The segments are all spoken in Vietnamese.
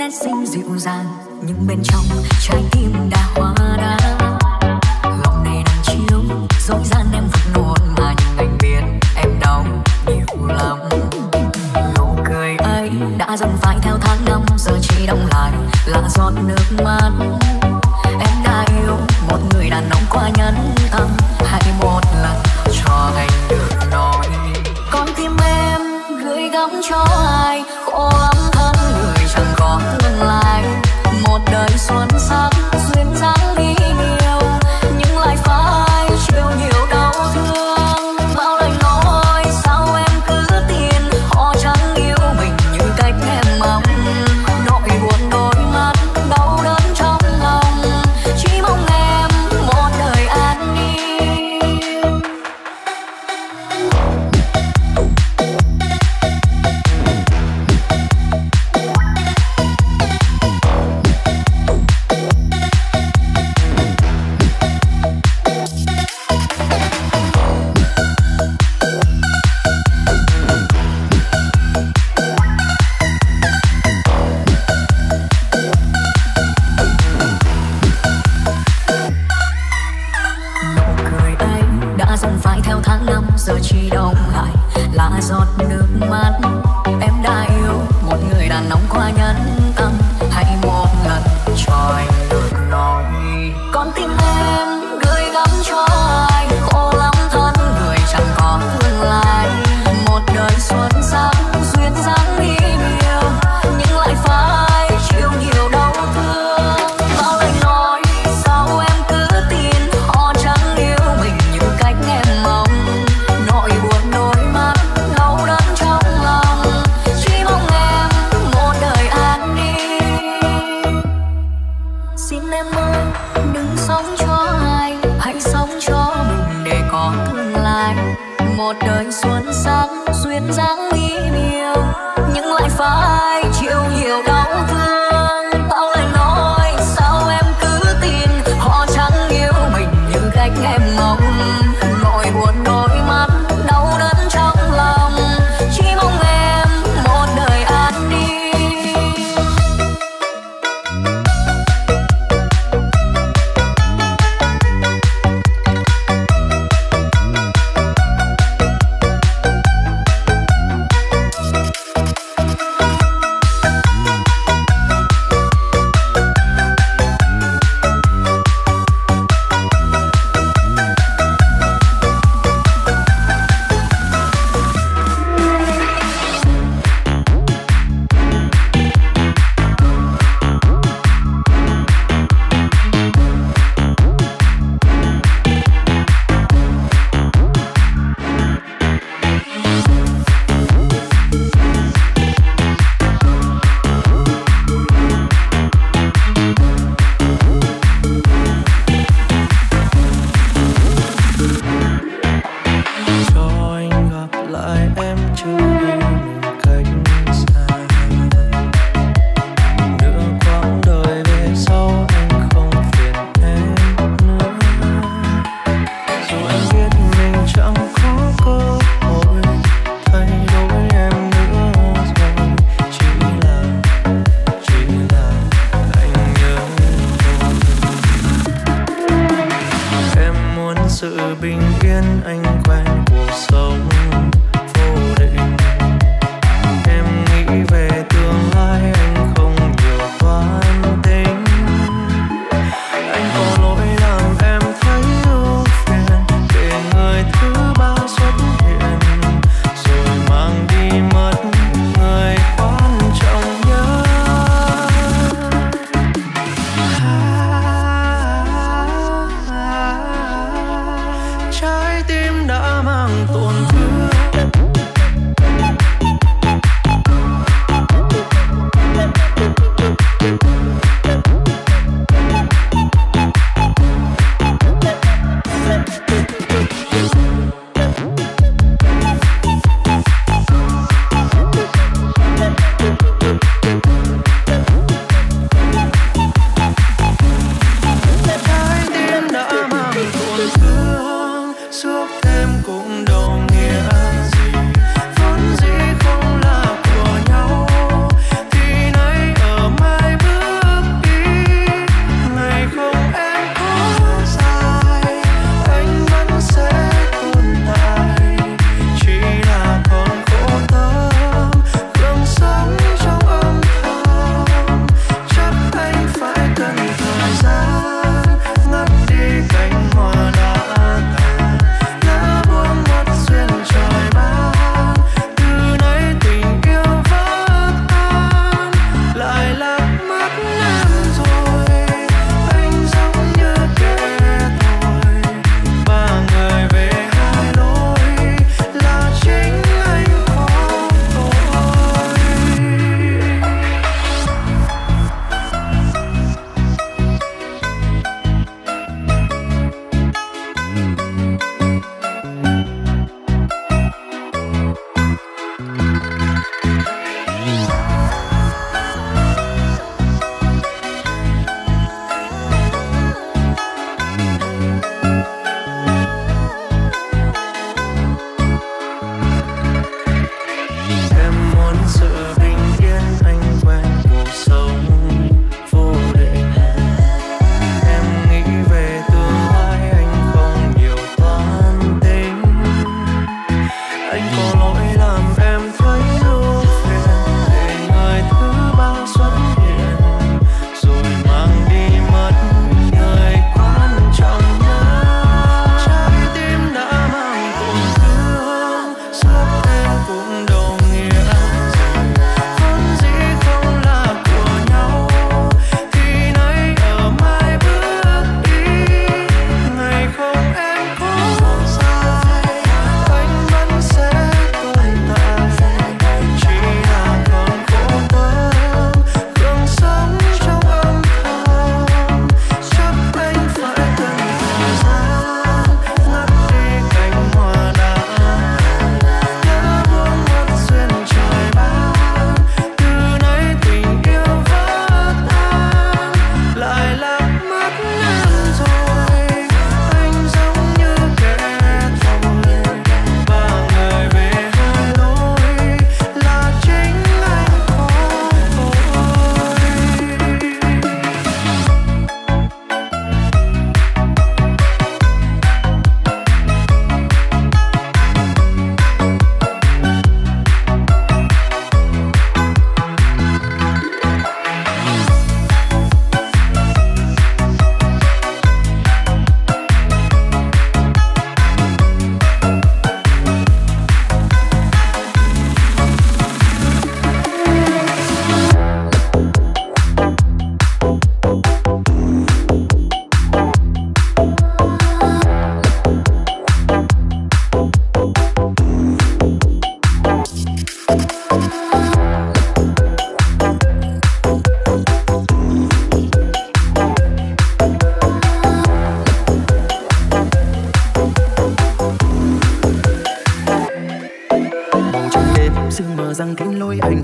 nét xinh dịu dàng, nhưng bên trong trái tim đã hóa đá. Lòng này đang chiếu dối gian em vẫn luôn, mà nhưng anh biết em đau nhiều lắm. Nụ cười ấy đã dần phai theo tháng năm, giờ chỉ đọng lại là giọt nước mắt. Em đã yêu một người đàn ông quá nhẫn tâm, hãy một lần cho anh được nói con tim em gửi gắm cho ai. Khổ lắm thân người chẳng có tương lai, một đời xuân sắc duyên dáng đi nhiều, nhưng lại phải chịu nhiều đau thương. Bao lời nói sao em cứ tin, họ chẳng yêu mình như cách em mong. Nỗi buồn đôi mắt đau đớn trong lòng, chỉ mong em một đời an yên. Giờ chỉ đông lại là giọt nước mắt. Em đã yêu một người đàn ông quá nhẫn tâm, hãy một lần cho anh được nói con tim em gửi gắm cho ai. Khổ lắm thân người chẳng có tương lai, một đời xuân sắc duyên dáng đi nhiều, nhưng lại phải chịu nhiều đau thương. Bao lời nói sao em cứ tin, họ chẳng yêu mình như cách em mong. Nỗi buồn đôi mắt đau đớn trong lòng, chỉ mong em một đời an yên. Xin em ơi đừng sống cho ai, hãy sống cho mình để có tương lai. Một đời xuân sắc duyên dáng mỹ miều, nhưng lại phải chịu nhiều đau thương. Bao lời nói sao em cứ tin, họ chẳng yêu mình như cách em mong. Nỗi buồn đôi mắt đau đớn trong lòng, chỉ mong em một đời an yên. Trái tim đã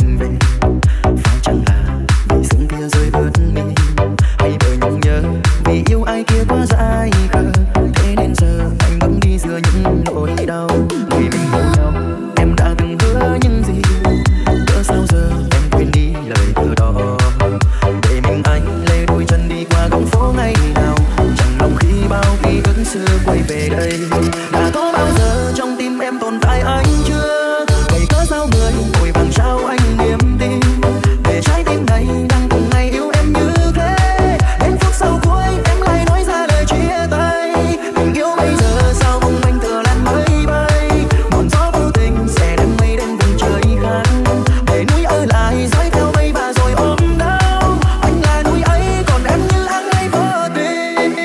anh về, phải chẳng là vì sương kia rơi ướt mi, hay bởi nhung nhớ vì yêu ai kia quá dại khờ, thế nên giờ anh vẫn đi giữa những nỗi đau. Ngày mình yêu nhau em đã từng hứa những gì, cỡ sao giờ em quên đi lời từ đó, để mình anh lê đôi chân đi qua góc phố ngày nào, chẳng lòng khi bao ký ức xưa quay về đây. Đã có bao giờ trong tim em tồn tại anh chưa, vậy cớ sao người vội vàng trao anh niềm tin, để trái tim này đang từng ngày yêu em như thế, đến phút sau cuối em lại nói ra lời chia tay. Tình yêu bây giờ sao mong manh tựa làn mây bay, ngọn gió vô tình sẽ đem mây đến vùng trời khác, để núi ở lại dõi theo mây và rồi ôm đau. Anh là núi ấy còn em như áng mây vô tình.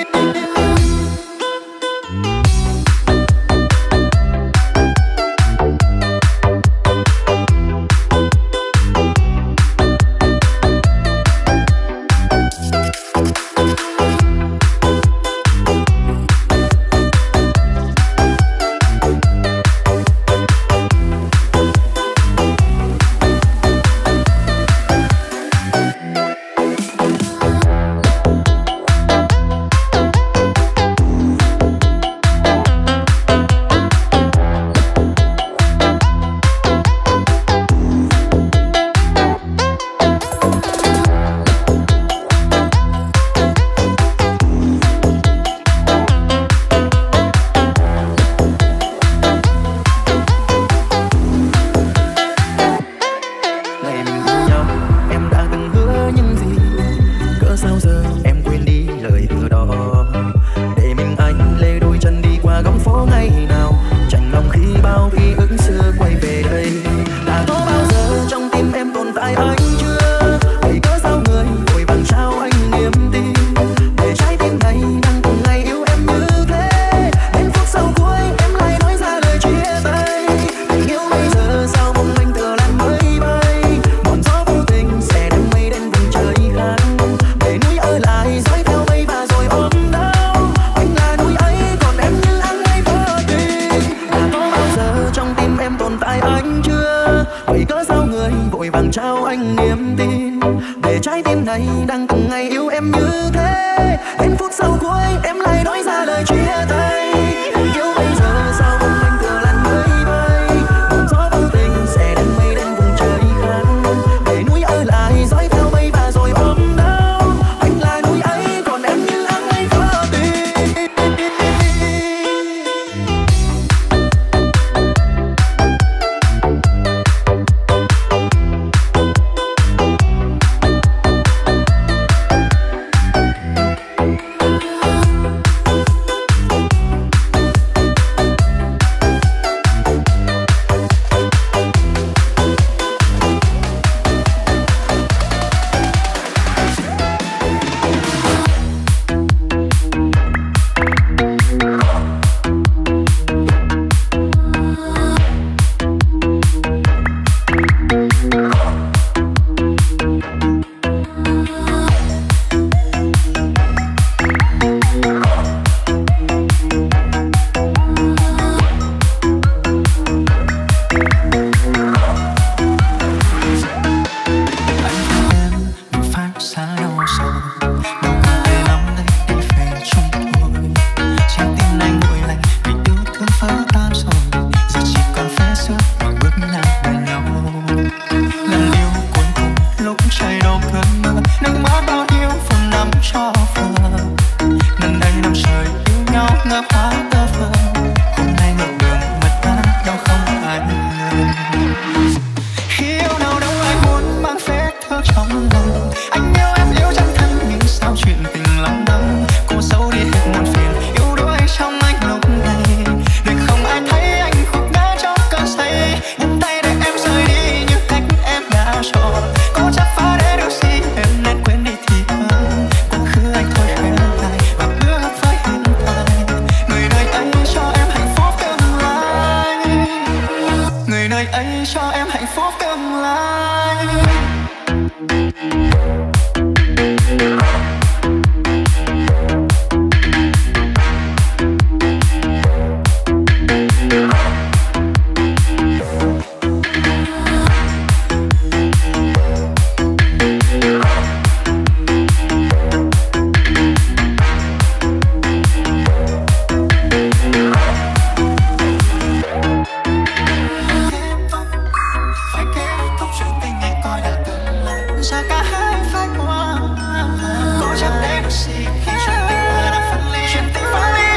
mà cả hai phải qua. Có chẳng để được gì khi chuyện tình vừa đã phân ly, chuyện tình phân ly.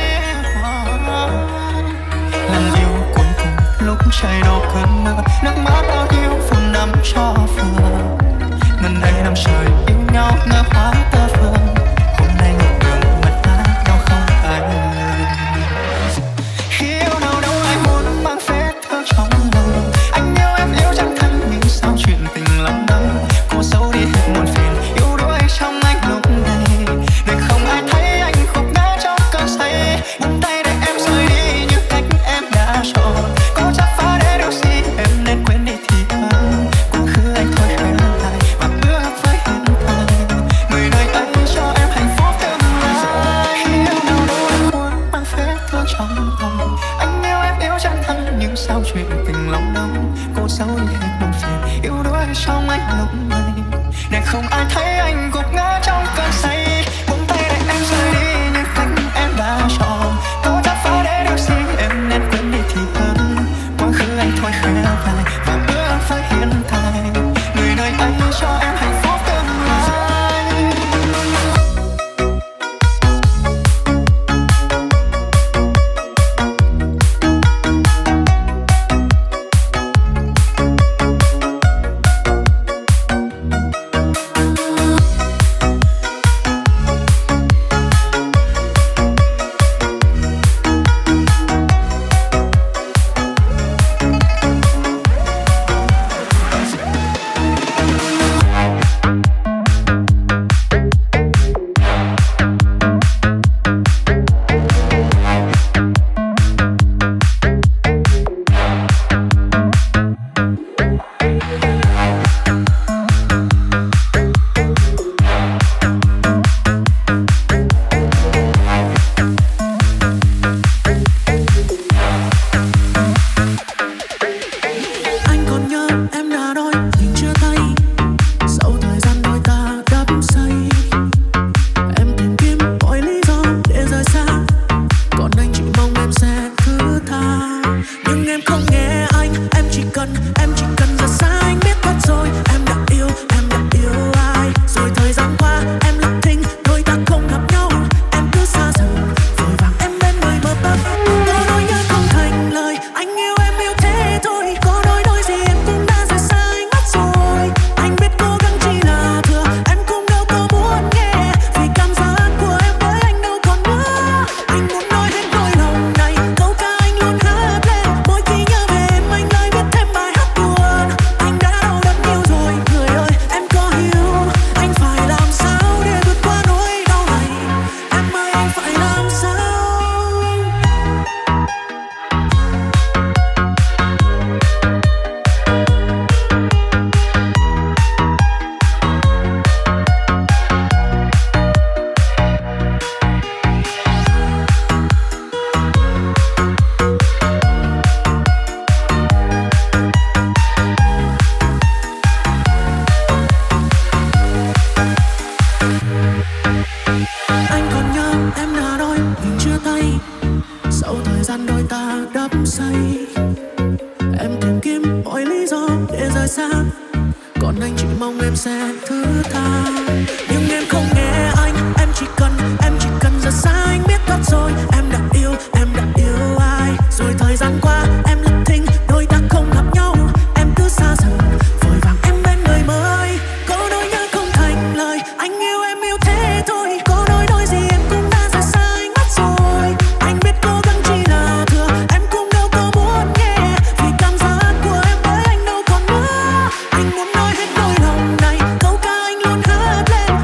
Lần yêu cuối cùng lúc trời đổ cơn mưa, nước mắt bao nhiêu phần đắm cho vừa. Ngần ấy năm trời yêu nhau ngỡ hóa tơ vương, hôm nay ngược đường mất mát đau không ai. Khi yêu nào đâu ai muốn mang vết thương trong lòng. Anh yêu em yêu chẳng thân nhưng sao chuyện tình lắm đắm. Cô giấu đi hết muộn phiền yêu đuối trong anh lúc này, để không ai thấy anh khúc ngã trong cơn say. Buông tay để em rời đi như cách em đã chọn. Có chắc phá để điều gì em nên quên đi thì hơn. Quá khứ anh thôi khẽ lại và bước với hiện tại, người nơi ấy cho em hạnh phúc tương lai. Khi yêu nào đâu anh muốn mang vết thương trong lòng. Anh yêu em yêu chẳng thân nhưng sao chuyện tình lòng đắm. Cô giấu đi hết buồn phiền yêu đuối trong anh lúc này, để không ai thấy anh gục ngã trong cơn say. Buông tay để em rời đi như cách em đã chọn. Có chắc phá để điều gì em nên quên đi thì hơn. Quá khứ anh thôi khẽ lại và bước với hiện tại, người nơi ấy cho em hạnh phúc tương lai. Câu ca anh luôn hát lên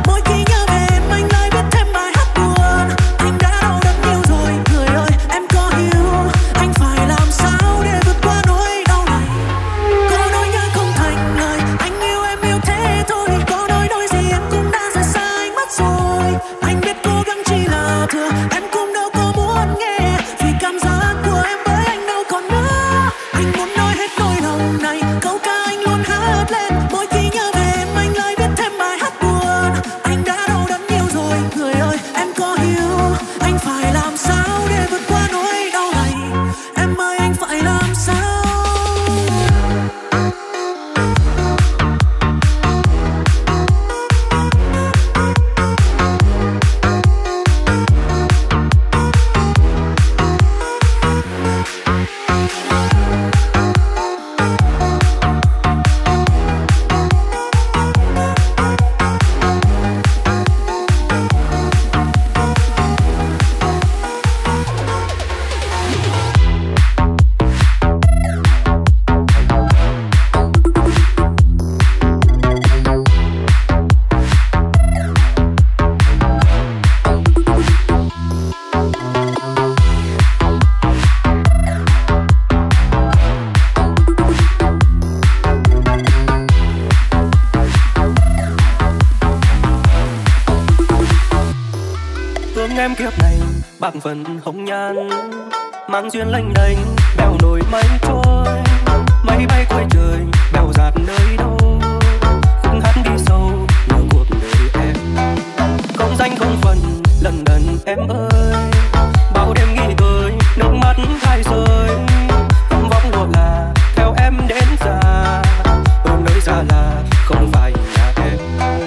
em kiếp này bạc phần hồng nhan, mang duyên lênh đênh bèo nổi mây trôi, mây bay cuối trời bèo dạt nơi đâu, khúc hát đi sâu nửa cuộc đời em. Không danh không phần lần đần em ơi, bao đêm nghĩ tới nước mắt thay rơi, không vọng lộ là theo em đến già, ở nơi xa là không phải nhà em.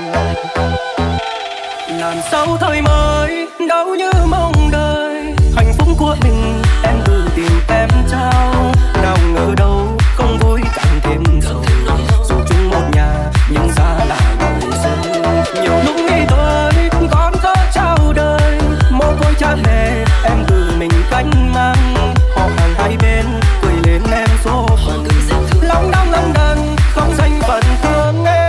Làn sâu thời mới đâu như mong đợi, hạnh phúc của mình em tự tìm em trao, nào ngờ đâu không vui càng thêm giàu, dù chung một nhà nhưng xa là người dân. Nhiều lúc nghĩ tới con có trao đời, mồ côi cha mẹ em tự mình canh mang, họ hàng hai bên cười lên em số phận, lòng đau lắm đần không danh phận thương em.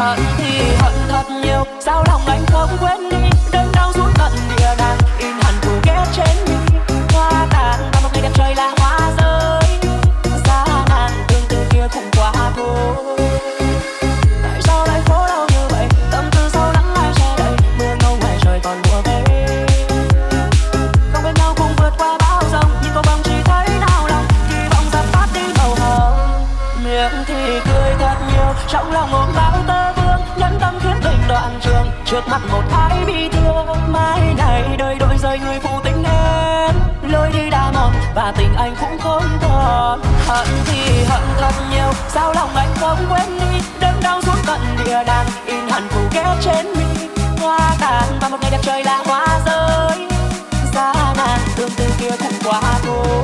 hận thì hận thật nhiều, sao lòng anh không quên đi, đớn đau xuống tận địa đàng, in hằn thù ghét trên mi. Hoa tàn và một ngày đẹp trời là hoa rơi, xa nàng tương tư kia cũng qua thôi. Tại sao lại khổ đau như vậy, tâm tư sâu lắng ai che đậy, mưa ngâu ngoài trời còn mùa về. Không bên nhau cùng vượt qua bão giông, nhưng cô bóng chỉ thấy đau lòng, kỳ vọng dập tắt đi màu hồng. Miệng thì cười thật nhiều, trong lòng ôm bao tơ vương, nhẫn tâm khiến tình đoạn trường, trước mặt một ai bi thương. Mai này đời đôi rơi người phụ tình đến, lối đi đã mòn và tình anh cũng không còn. Hận thì hận thật nhiều, sao lòng anh không quên đi, đớn đau xuống tận địa đàng, in hằn thù ghét trên mi. Hoa tàn và một ngày đẹp trời là hoa rơi, xa nàng tương tư kia cũng qua thôi.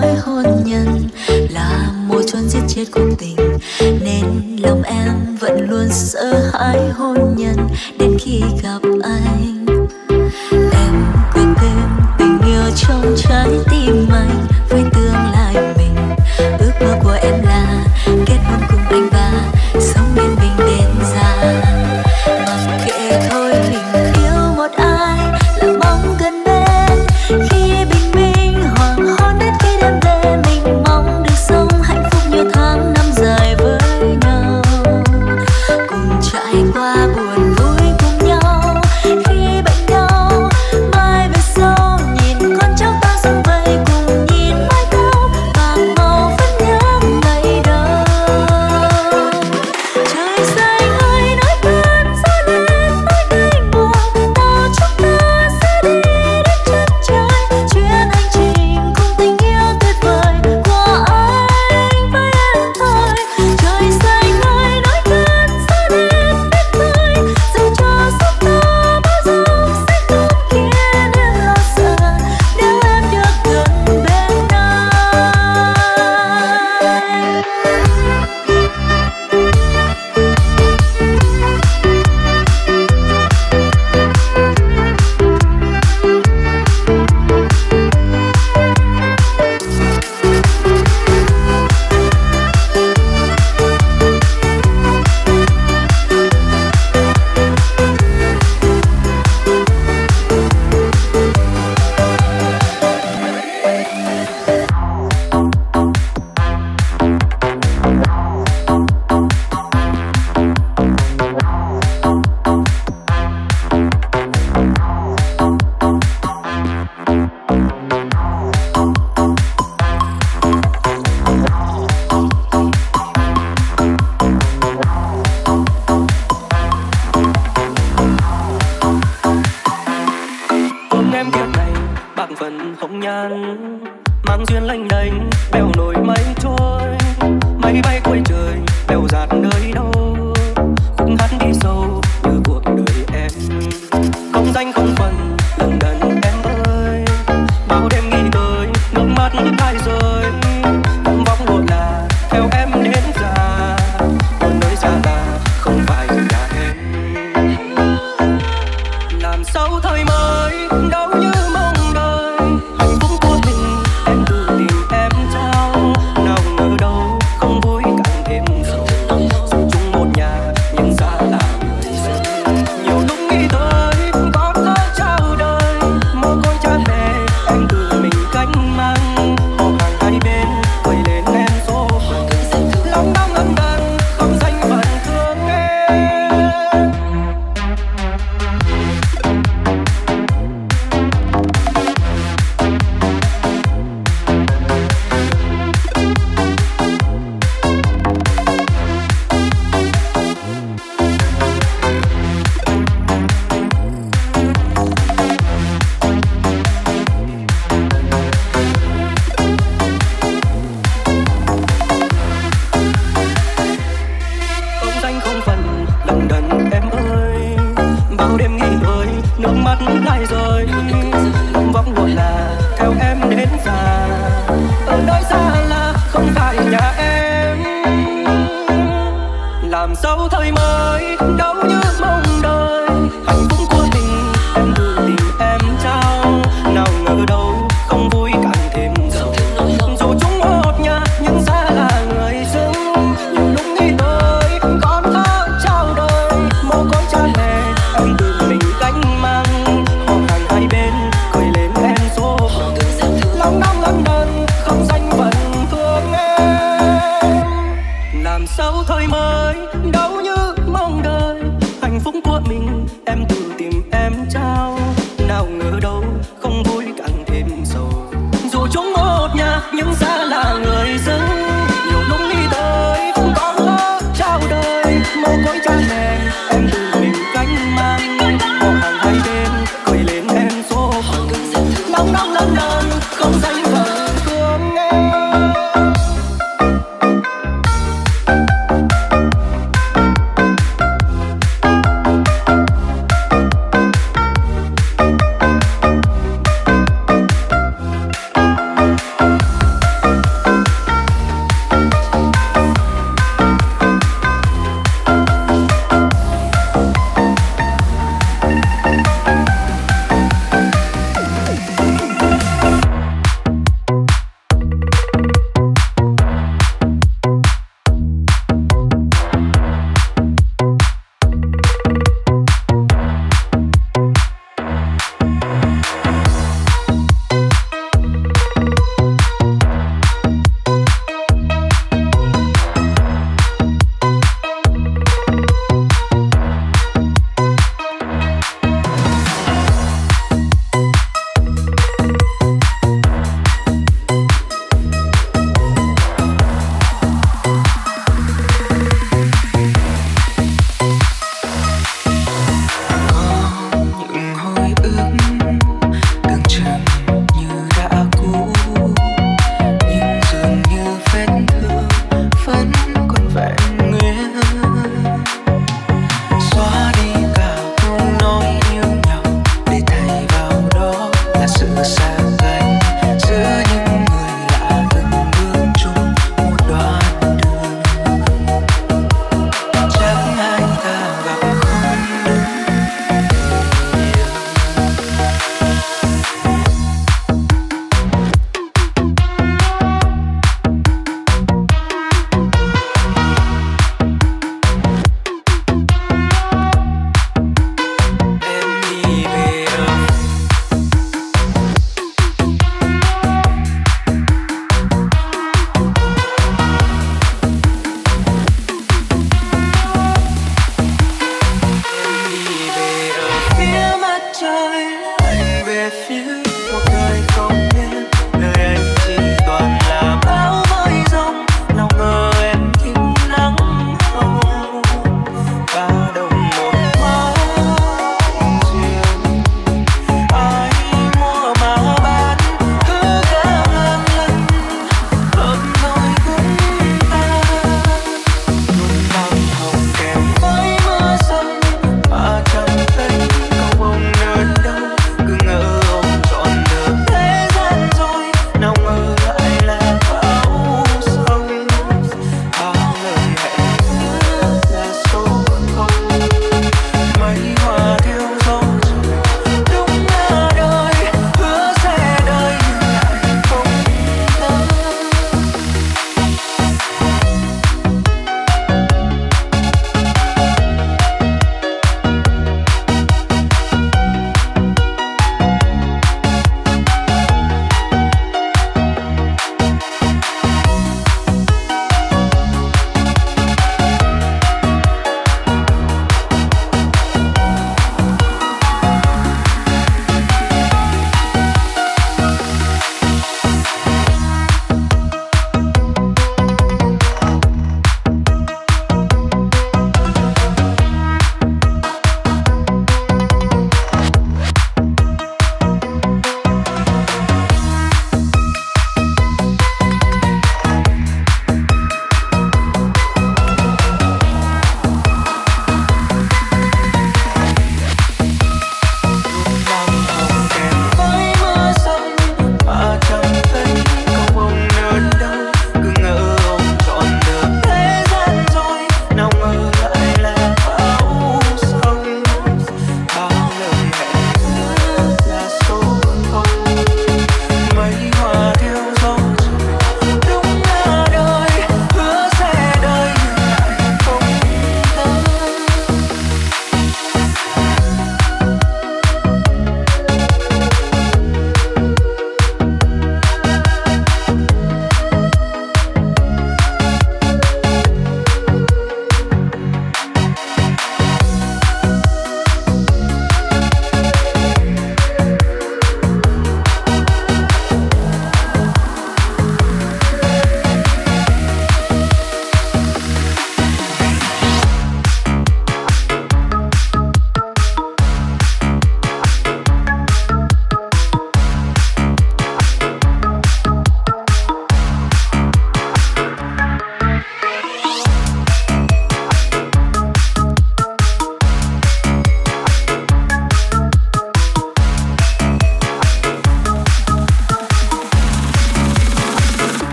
nói hôn nhân là mùa xuân giết chết cuộc tình, nên lòng em vẫn luôn sợ hãi hôn nhân đến khi gặp anh. Em quyết thêm tình yêu trong trái tim anh với tương lai mình. Ước mơ của em là kết hôn cùng anh và sống yên bình đến già. Mặc kệ thôi mình yêu một ai là mong gần bên, khi bình minh hoàng hôn đến khi đêm về. Mình mong được sống hạnh phúc nhiều tháng năm dài với nhau, cùng trải qua buồn vui cùng nhau. Khi bệnh đau mai về sau nhìn con cháu ta sum vầy, cùng nhìn mái tóc bạc màu vẫn nhớ ngày đầu. Trời xanh ơi nói cơn gió lên nói cánh buồm, ta chúc ta sẽ đi đến chân trời. Chuyến hành trình cùng tình yêu tuyệt vời của anh với em thôi. Trời xanh ơi nói cơn gió lên biết thôi, dù cho sóng to bao dung sẽ không khiến em lo sợ nếu em được gần bên anh. Ôm em kiếp này bạc phận hồng nhan, mang duyên lênh đênh bèo nổi mây trôi. Máy bay cuối trời bèo dạt nơi đâu, khúc hát đi sâu như cuộc đời em. Không danh không phận lần lần em ơi, bao đêm nghĩ tới nước mắt ai rơi. Tấm vóc ngột là theo em đến già, còn nơi xa là không phải nhà em. Làm sao thời mới đâu như mong đợi, hạnh phúc của mình em tự tìm em trao. Nào ngờ đâu không vui càng thêm sầu, dù chung một nhà nhưng xa là người dân. Nhiều lúc nghĩ tới có thơ trao đời, mồ côi cha mẹ em tự mình canh mang. Họ hàng hai bên quay lên em số phận, lòng đau ngân đần không danh phận thương em. Không danh không phận lần đần em ơi, bao đêm nghĩ tới nước mắt lại rơi. Lòng vọng buồn là theo em đến già, ở nơi xa là không phải nhà em. Làm sao thời mới đâu như mong đợi, hạnh phúc của mình em tự tìm em trao. Nào ngờ đâu không vui càng thêm sầu, dù chung một nhà nhưng xa là người dân. Nhiều lúc nghĩ tới con thơ trao đời, mồ côi cha mẹ em tự mình gánh mang. Họ hàng hai bên cười lên em số phận, lòng đau trời. Anh về phía một người không biết, nơi anh chỉ toàn là bão với giông. Nào ngờ em thích nắng hồng và đồng một hoa duyên. Ai mua mà bán cứ cả ngàn lần, ước thôi cũng ta. Luôn mang hồng kèm với mưa rông mà chẳng thấy cầu bông nơi đâu.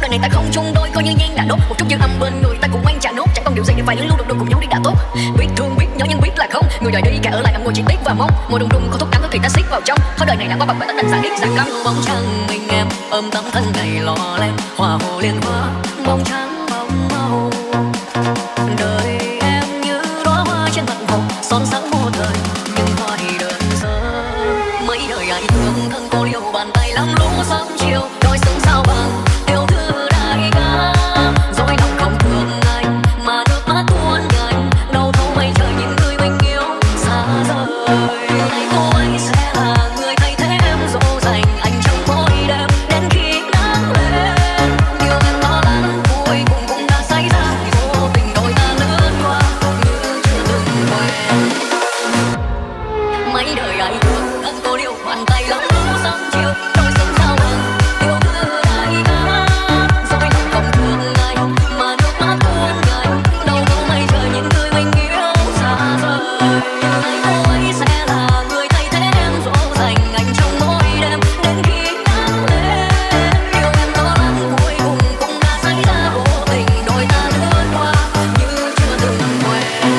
này ta không chung đôi, coi như nhang đã đốt một chút dư âm bên người ta cũng ngoan trả nốt, chẳng còn điều gì để phải lưng lưu độc cùng nhau đi đã tốt. Biết thương biết nhớ nhưng biết là không, người đời đi cả ở lại ngồi chỉ tiếc và mong mùa đông đung có thuốc đắng thì ta siết vào trong, thôi đời này đã qua bậc phải tất đành xa điếc xa câm. Bóng trăng mình em ôm tấm thân ngày lò lem hòa hồ liên hoa, bóng trắng bóng màu đời em như đóa hoa trên mặt hồ son sáng vô thời nhưng hoa thì đơn sơ. Mấy đời ai thương thân cô liêu bàn tay lắm lúc sớm chiều đôi sông sao bằng yêu thư đại ca, rồi lòng không thương anh mà nước mắt tuôn nhanh đâu thấu mây trời nhìn người mình yêu xa rời. Này cô ấy sẽ là người thay thế em dỗ dành anh trong mỗi đêm đến khi nắng lên. Điều em lo lắng cuối cùng cũng đã xảy ra, vô tình đôi ta lướt qua như chưa từng quen. Mấy đời ai thương thân cô liêu bàn tay lắm lúc sớm chiều đôi sông sao bằng yêu thư đại ca, rồi lòng không thương anh mà nước mắt tuôn nhanh đâu thấu mây trời nhìn người mình yêu xa rời. Này cô ấy sẽ là người thay thế em dỗ dành anh trong mỗi đêm đến khi nắng lên. Điều em lo lắng cuối cùng cũng đã xảy ra, vô tình đôi ta lướt qua như chưa từng quen.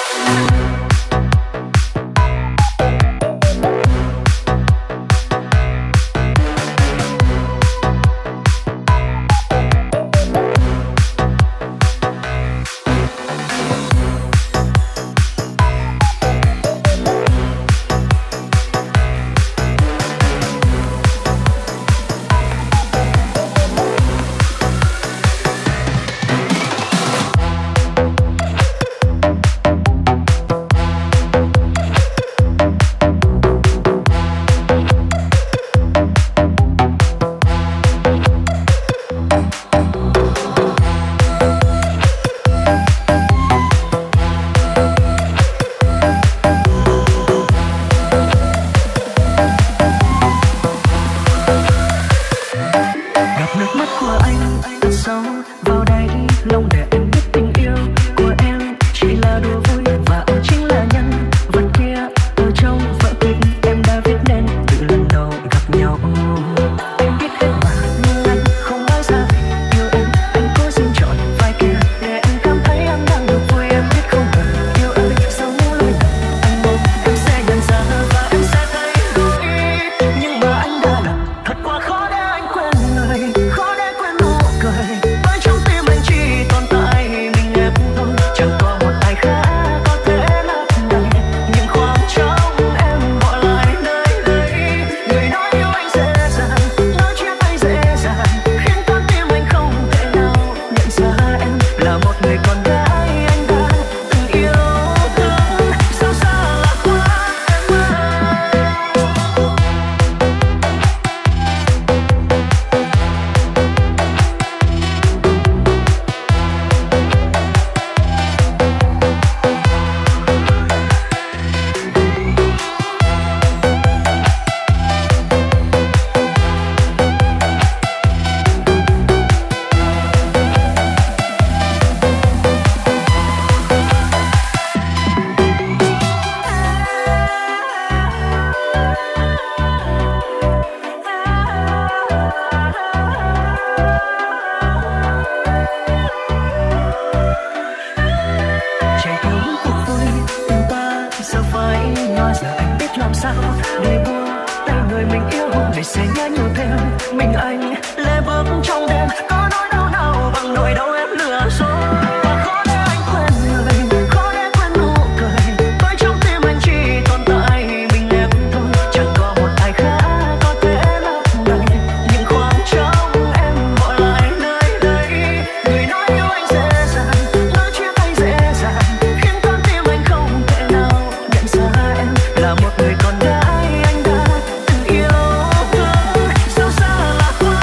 Gặp nước mắt của anh thật sâu vào đây lòng để em biết tình yêu của em chỉ là đùa vui và anh chính là nhân vật kia ở trong vở kịch em đã viết nên từ lần đầu gặp nhau. Em biết hết mà nhưng anh không nói ra vì yêu em, anh cố xin chọn vai kia để anh cảm thấy anh đang được vui. Em biết không cần yêu ơi sau mỗi lời anh mong em sẽ nhận ra và em sẽ thay đổi, nhưng mà anh đã làm thật quá khó để anh quên người, khó để quên nụ cười. Bởi trong tim anh chỉ tồn tại mình em thôi, chẳng có một ai khác có thể lấp đầy những khoảng trống em bỏ lại nơi đây. Người nói yêu anh dễ dàng, nói chia tay dễ dàng, khiến con tim anh không thể nào nhận ra em là một người con gái anh đã từng yêu thương. Sao xa lạ quá em ơi. Chạy theo hướng cuộc vui tình ta giờ phải nói, giờ anh biết làm sao để buông tay người mình yêu để sẽ nhớ nhiều thêm mình anh lê bước trong đêm. Có nỗi đau nào bằng nỗi đau em lừa dối, và khó để anh quên người, khó để quên nụ cười. Bởi trong tim anh chỉ tồn tại mình em thôi, chẳng có một ai khác có thể lấp đầy những khoảng trống em bỏ lại nơi đây. Người nói yêu anh dễ dàng, nói chia tay dễ dàng, khiến con tim anh không thể nào nhận ra em là một người con gái anh đã từng yêu thương. Sao xa lạ quá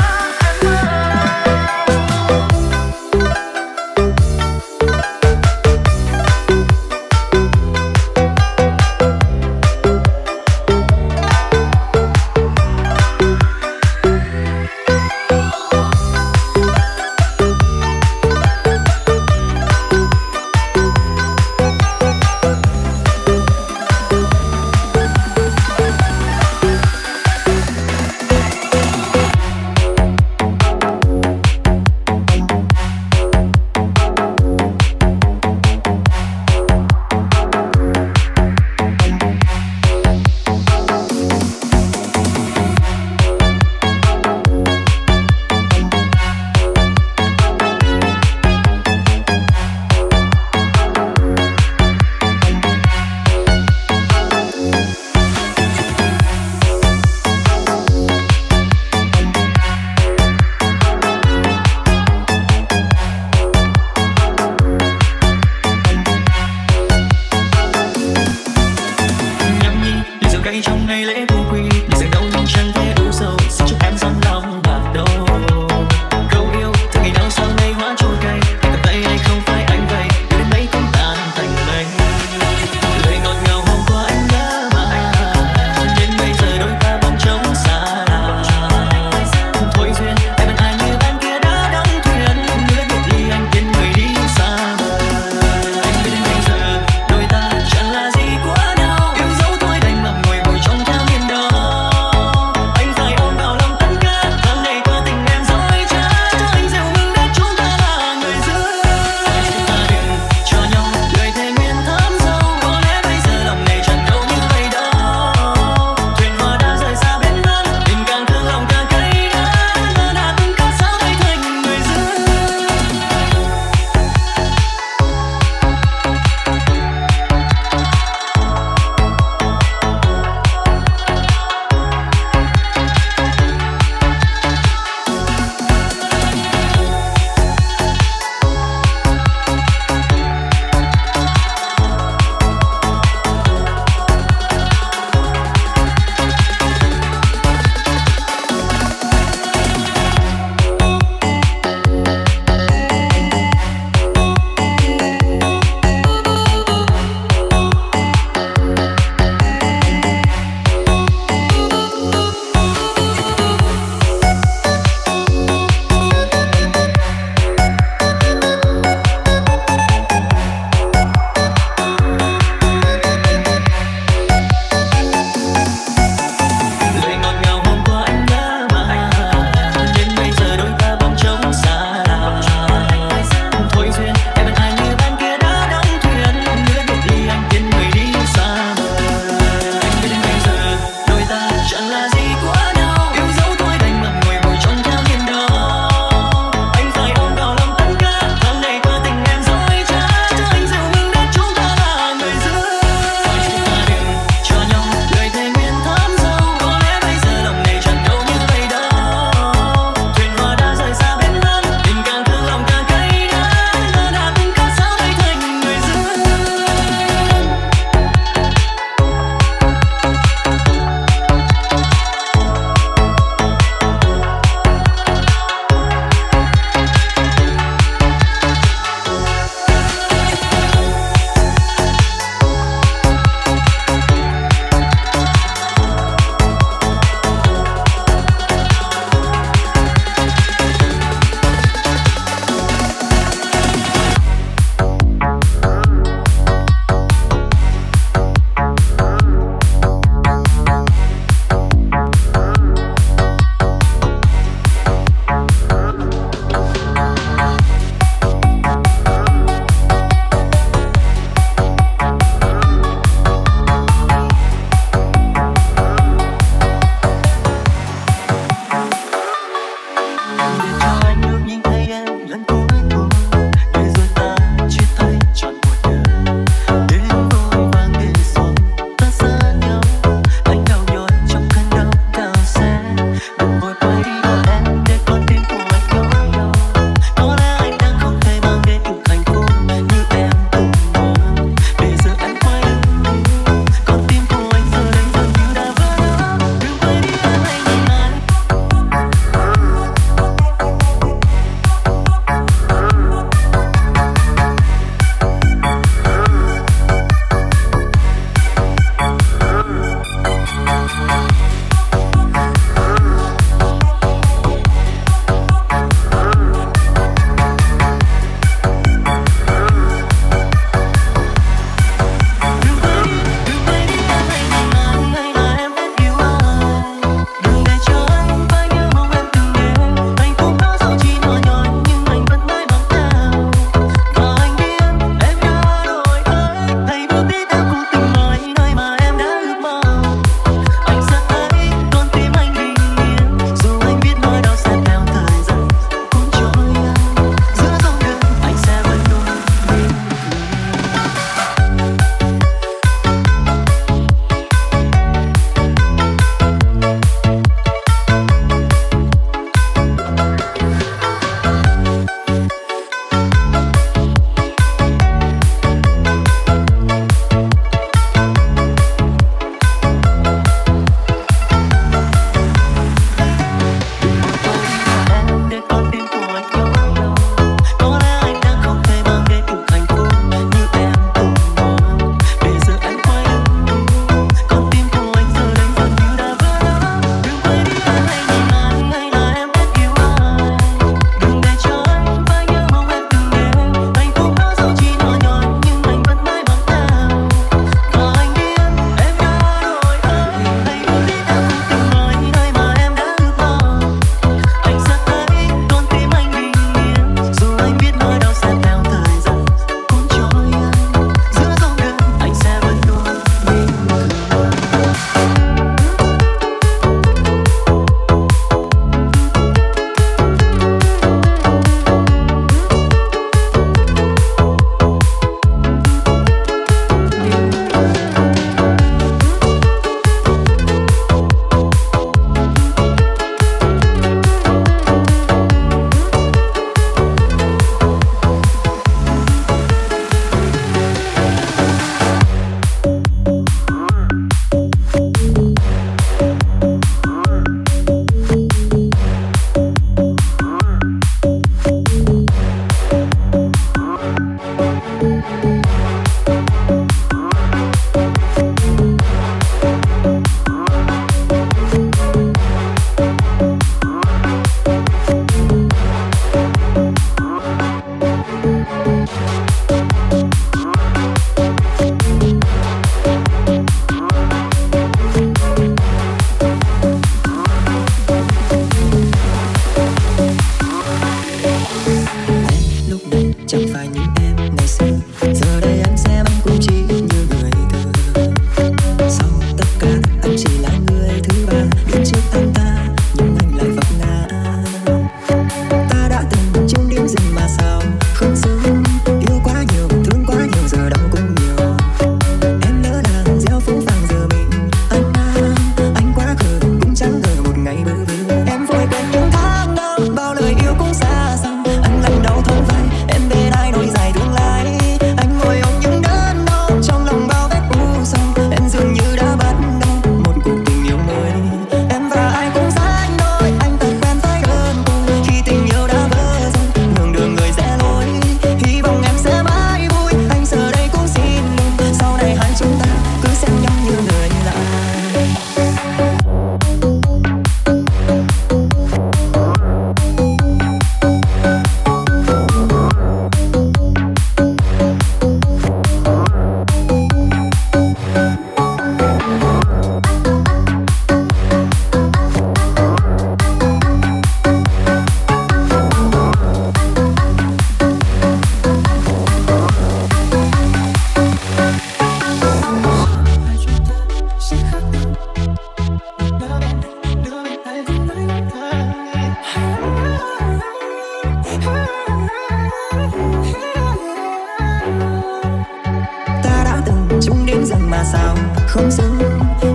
rằng mà sao không dừng.